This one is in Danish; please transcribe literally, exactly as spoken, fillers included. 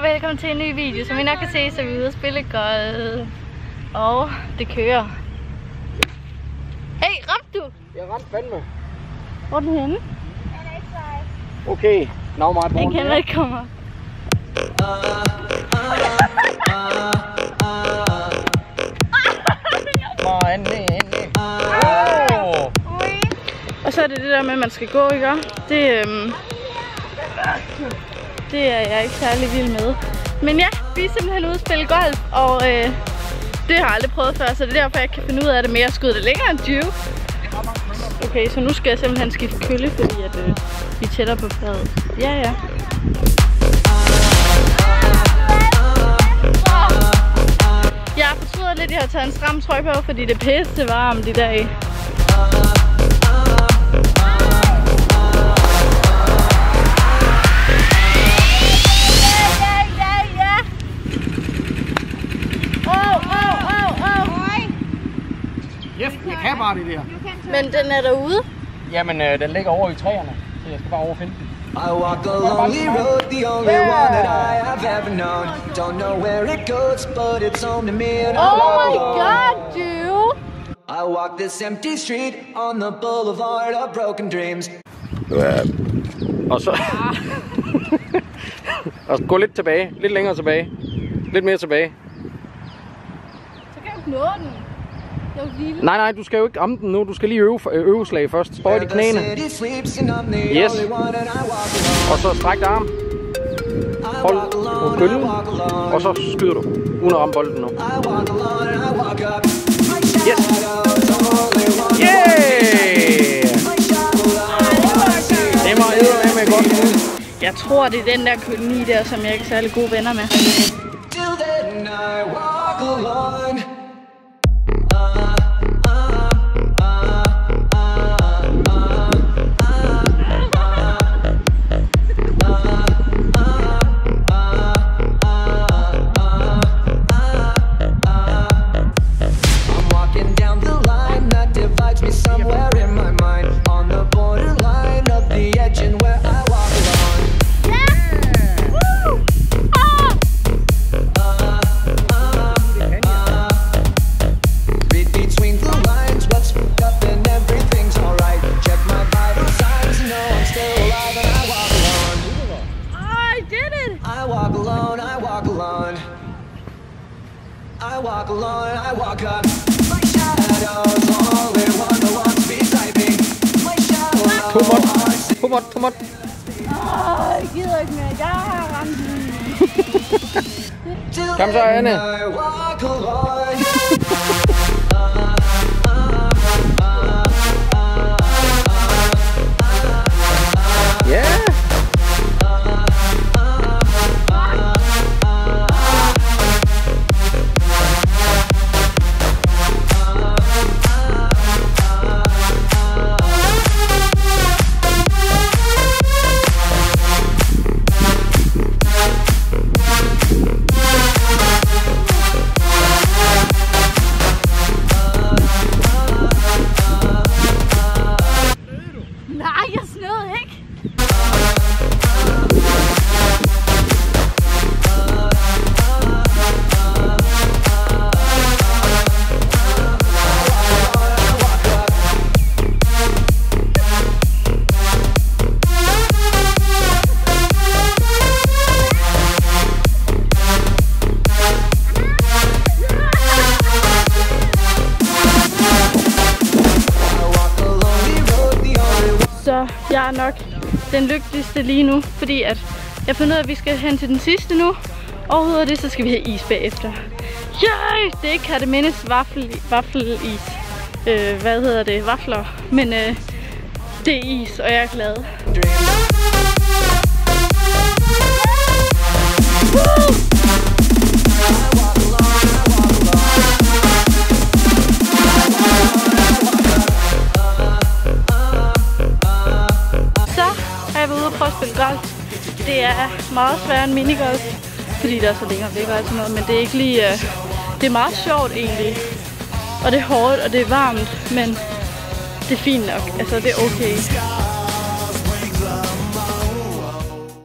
velkommen til en ny video. Som I nok kan se, så er vi ude og spille golf. Og det kører. Hey, ramte du? Jeg ramte fandme. Hvor er den henne? Okay, now my ball. Jeg kender ikke kommer. Og så er det det der med, at man skal gå, ikke? Det, øhm, det er jeg ikke særlig vild med. Men ja, vi er simpelthen ude at spille golf, og øh, det har jeg aldrig prøvet før, så det er derfor, jeg ikke kan finde ud af det mere. Jeg skyder det længere end tyve. Okay, så nu skal jeg simpelthen skifte kølle, fordi at, øh, vi er tættere på fladet. Ja, ja. Jeg fortryder lidt, at jeg har taget en stram trøje på, fordi det er pisse varmt i dag. Yes, jeg kan bare det der. Men den er derude? Jamen, øh, den ligger over i træerne, så jeg skal bare over finde den. I walk a lonely road, the only one that I have ever known. Don't know where it goes, but it's home to me and I Oh walk my alone. god, dude! I walk this empty street on the boulevard of broken dreams. Og så... og gå lidt tilbage, lidt længere tilbage. Lidt mere tilbage. Så kan du nå den. Nej, nej, du skal jo ikke ramme den nu. Du skal lige øve, øveslag først. Bøj de knæene. Yes. Og så stræk arm. Hold på køllen. Og så skyder du, uden at ramme bolden nu. Yes. Yeah! Det må jeg med godt. Jeg tror, det er den der koloni der, som jeg ikke er særlig gode venner med. I walk alone, I walk up. My shadow's only one that wants to be typing. My shadow. Too much, too much, too much. Åh, jeg gider ikke mere. Jeg har ramt den. Kom så, Anne. I walk alone. Ja. Så jeg er nok den lykkeligste lige nu, fordi at jeg finder ud af, at vi skal hen til den sidste nu. Og ud af det, så skal vi have is bagefter. Yay! Det er ikke Kardemændes vaffel, vaffelis. Øh, hvad hedder det? Vafler. Men øh, det er is, og jeg er glad. Woo! Jeg var ude og prøve at spille golf. Det er meget sværere end minigolf, fordi der er så længere væk og sådan noget, men det er ikke lige... Uh, det er meget sjovt egentlig. Og det er hårdt, og det er varmt, men det er fint nok. Altså, det er okay.